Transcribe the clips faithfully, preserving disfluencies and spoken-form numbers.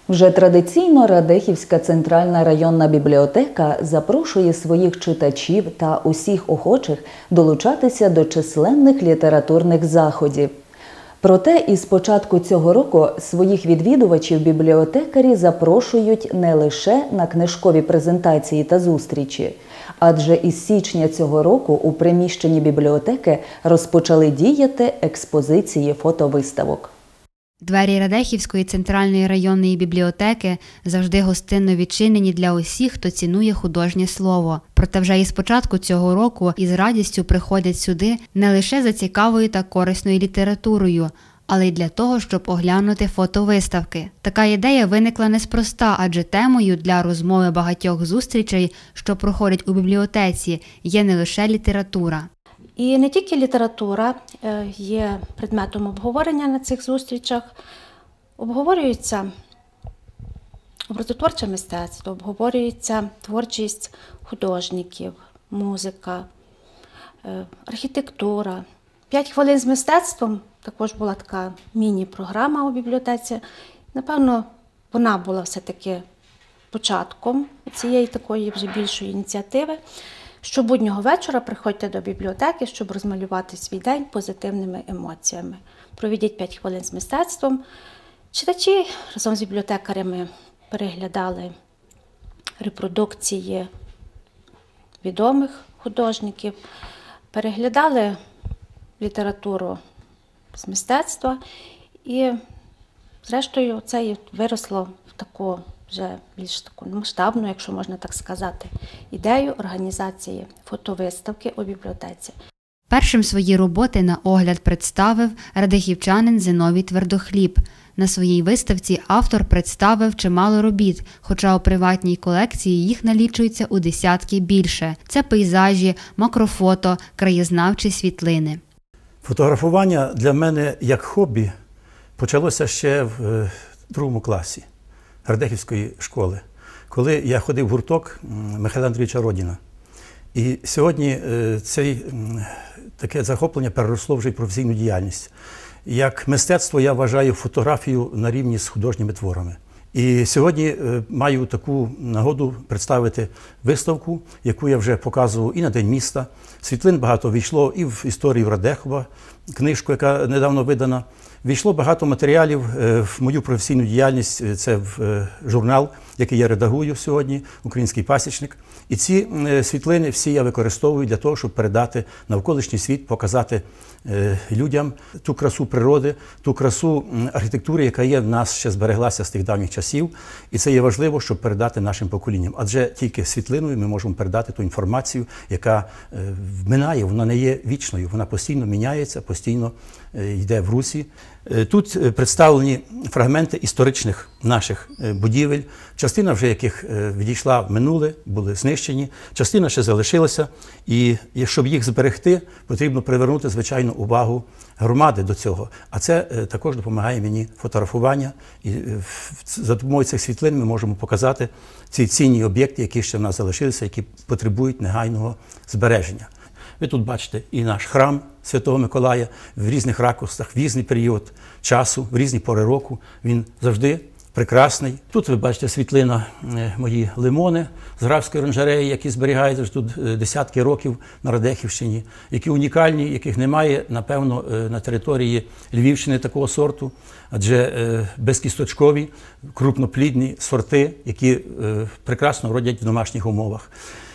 Вже традиційно Радехівська центральна районна бібліотека запрошує своїх читачів та усіх охочих долучатися до численних літературних заходів. Проте із початку цього року своїх відвідувачів бібліотекарі запрошують не лише на книжкові презентації та зустрічі, адже із січня цього року у приміщенні бібліотеки розпочали діяти експозиції фотовиставок. Двері Радехівської центральної районної бібліотеки завжди гостинно відчинені для усіх, хто цінує художнє слово. Проте вже із початку цього року із радістю приходять сюди не лише за цікавою та корисною літературою, але й для того, щоб оглянути фотовиставки. Така ідея виникла неспроста, адже темою для розмови багатьох зустрічей, що проходять у бібліотеці, є не лише література. І не тільки література є предметом обговорення на цих зустрічах. Обговорюється образотворче мистецтво, обговорюється творчість художників, музика, архітектура. П'ять хвилин з мистецтвом також була така міні-програма у бібліотеці. Напевно, вона була все-таки початком цієї такої вже більшої ініціативи. Щобуднього вечора приходьте до бібліотеки, щоб розмалювати свій день позитивними емоціями. Проведіть п'ять хвилин з мистецтвом. Читачі разом з бібліотекарями переглядали репродукції відомих художників, переглядали літературу з мистецтва і, зрештою, це і виросло в таку вже більш таку масштабну, якщо можна так сказати, ідею організації фотовиставки у бібліотеці. Першим свої роботи на огляд представив радехівчанин Зиновій Твердохліб. На своїй виставці автор представив чимало робіт, хоча у приватній колекції їх налічується у десятки більше. Це пейзажі, макрофото, краєзнавчі світлини. Фотографування для мене як хобі почалося ще в другому класі Радехівської школи, коли я ходив в гурток Михайла Андрійовича Родіна. І сьогодні це таке захоплення переросло вже й професійну діяльність. Як мистецтво я вважаю фотографію на рівні з художніми творами. І сьогодні маю таку нагоду представити виставку, яку я вже показував і на День міста. Світлин багато війшло і в історію Радехова, книжку, яка недавно видана. Війшло багато матеріалів в мою професійну діяльність, це в журнал, який я редагую сьогодні, «Український пасічник». І ці світлини всі я використовую для того, щоб передати навколишній світ, показати людям ту красу природи, ту красу архітектури, яка є в нас, ще збереглася з тих давніх часів. І це є важливо, щоб передати нашим поколінням. Адже тільки світлиною ми можемо передати ту інформацію, яка минає, вона не є вічною, вона постійно міняється, постійно йде в русі. Тут представлені фрагменти історичних наших будівель, частина вже яких відійшла в минуле, були знищені, частина ще залишилася. І щоб їх зберегти, потрібно привернути, звичайно, увагу громади до цього. А це також допомагає мені фотографування. І за допомогою цих світлин ми можемо показати ці цінні об'єкти, які ще в нас залишилися, які потребують негайного збереження. Ви тут бачите і наш храм Святого Миколая в різних ракурсах, в різний період часу, в різні пори року. Він завжди прекрасний. Тут ви бачите світлина мої лимони з графської оранжереї, які зберігаються тут десятки років на Радехівщині, які унікальні, яких немає, напевно, на території Львівщини такого сорту, адже безкісточкові, крупноплідні сорти, які прекрасно родять в домашніх умовах.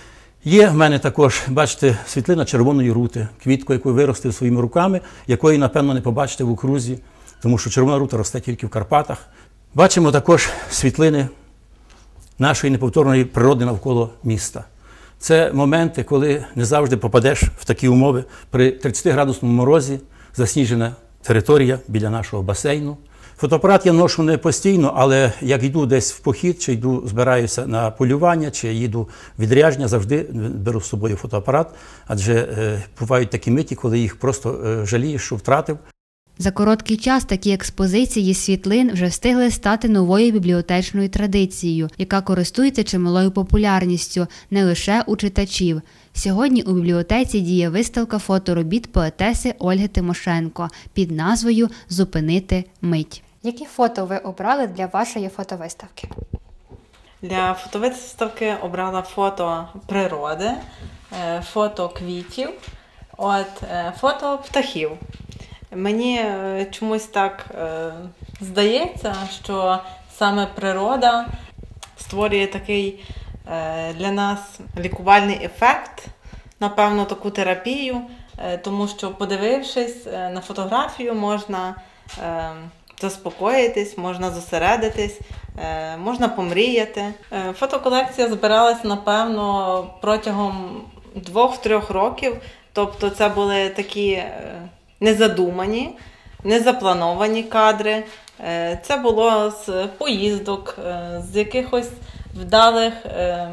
Є в мене також, бачите, світлина червоної рути, квітку, яку виростив своїми руками, якої, напевно, не побачите в окрузі, тому що червона рута росте тільки в Карпатах. Бачимо також світлини нашої неповторної природи навколо міста. Це моменти, коли не завжди попадеш в такі умови. При тридцятиградусному морозі засніжена територія біля нашого басейну. Фотоапарат я ношу не постійно, але як йду десь в похід, чи йду, збираюся на полювання, чи їду в відрядження, завжди беру з собою фотоапарат, адже е, бувають такі миті, коли їх просто е, жалієш, що втратив. За короткий час такі експозиції світлин вже встигли стати новою бібліотечною традицією, яка користується чималою популярністю не лише у читачів. Сьогодні у бібліотеці діє виставка фоторобіт поетеси Ольги Тимошенко під назвою «Зупинити мить». Які фото ви обрали для вашої фотовиставки? Для фотовиставки обрала фото природи, е, фото квітів, от, е, фото птахів. Мені е, чомусь так е, здається, що саме природа створює такий е, для нас лікувальний ефект, напевно, таку терапію, е, тому що, подивившись е, на фотографію, можна е, заспокоїтись, можна зосередитись, е, можна помріяти. Е, фотоколекція збиралась, напевно, протягом двох-трьох років, тобто це були такі е, незадумані, незаплановані кадри. Е, це було з поїздок, е, з якихось вдалих, е,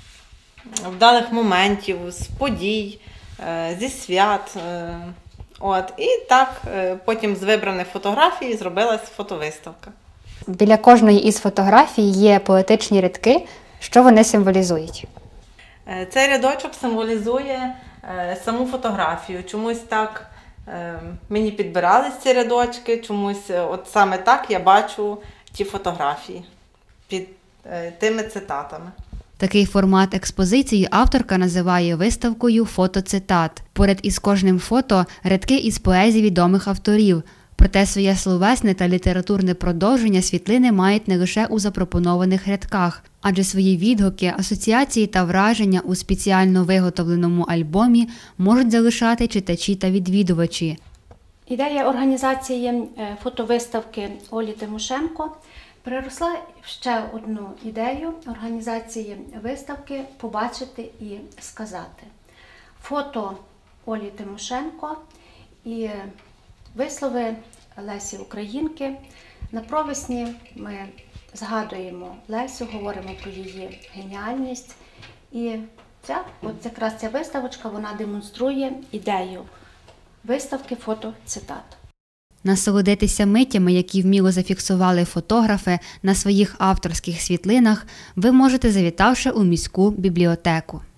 вдалих моментів, з подій, е, зі свят. Е, от. І так е, потім з вибраних фотографій зробилась фотовиставка. Біля кожної із фотографій є поетичні рядки. Що вони символізують? Е, цей рядочок символізує е, саму фотографію. Чомусь так е, мені підбирались ці рядочки, чомусь е, от саме так я бачу ті фотографії під е, тими цитатами. Такий формат експозиції авторка називає виставкою фотоцитат. Поряд із кожним фото – рядки із поезії відомих авторів. Проте своє словесне та літературне продовження світлини мають не лише у запропонованих рядках, адже свої відгуки, асоціації та враження у спеціально виготовленому альбомі можуть залишати читачі та відвідувачі. Ідея організації фотовиставки Олі Тимошенко переросла в ще одну ідею організації виставки «Побачити і сказати». Фото Олі Тимошенко і вислови Лесі Українки. На провесні ми згадуємо Лесю, говоримо про її геніальність. І ця, от якраз ця виставочка, вона демонструє ідею виставки фотоцитат. Насолодитися миттями, які вміло зафіксували фотографи на своїх авторських світлинах, ви можете, завітавши у міську бібліотеку.